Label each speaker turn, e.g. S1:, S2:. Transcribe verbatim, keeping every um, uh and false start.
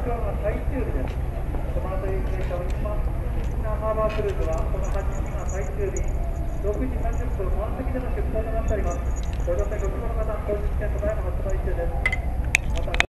S1: 橋が最終日です。この後行方をします。沖縄ハーバークルーズはこのはちじが最終日、ろくじさんじゅっぷん満席での出港となっております。ご乗船ご希望の方、当日券ただいま発売中です。